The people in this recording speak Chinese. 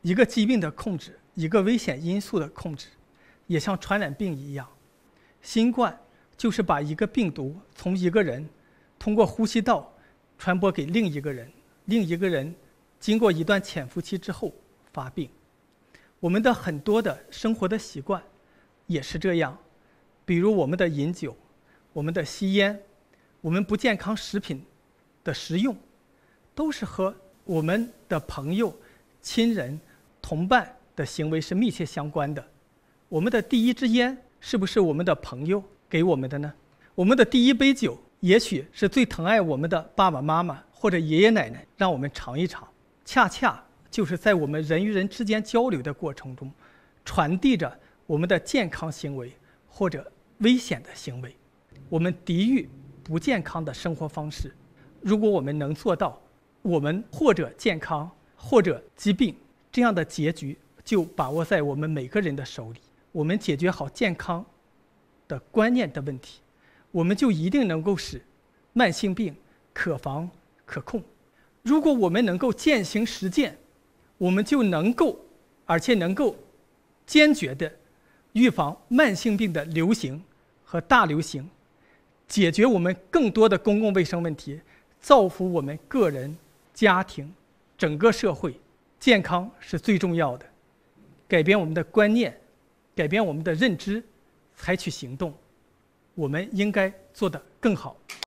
一个疾病的控制，一个危险因素的控制，也像传染病一样。新冠就是把一个病毒从一个人通过呼吸道传播给另一个人，另一个人经过一段潜伏期之后发病。我们的很多的生活的习惯也是这样，比如我们的饮酒，我们的吸烟，我们不健康食品的食用，都是和我们的朋友、亲人、同伴的行为是密切相关的。我们的第一支烟是不是我们的朋友给我们的呢？我们的第一杯酒也许是最疼爱我们的爸爸妈妈或者爷爷奶奶让我们尝一尝，恰恰就是在我们人与人之间交流的过程中，传递着我们的健康行为或者危险的行为。我们抵御不健康的生活方式，如果我们能做到，我们或者健康或者疾病，这样的结局就把握在我们每个人的手里。我们解决好健康的观念的问题，我们就一定能够使慢性病可防可控。如果我们能够践行实践，我们就能够，而且能够坚决地预防慢性病的流行和大流行，解决我们更多的公共卫生问题，造福我们个人、家庭、整个社会。健康是最重要的，改变我们的观念，改变我们的认知，采取行动，我们应该做得更好。